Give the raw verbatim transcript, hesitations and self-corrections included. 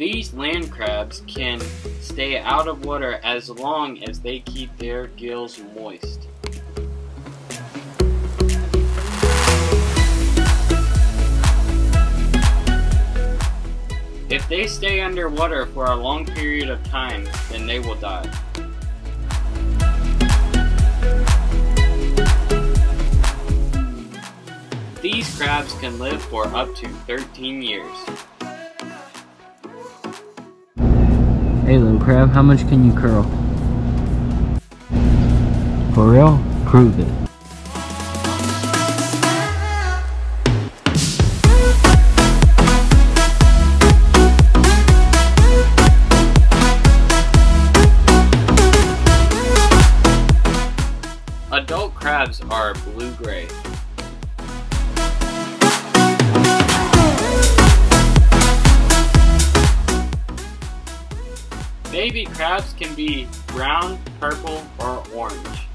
These land crabs can stay out of water as long as they keep their gills moist. If they stay underwater for a long period of time, then they will die. These crabs can live for up to thirteen years. Hey little crab, how much can you curl? For real? Prove it. Adult crabs are blue-gray. Baby crabs can be brown, purple, or orange.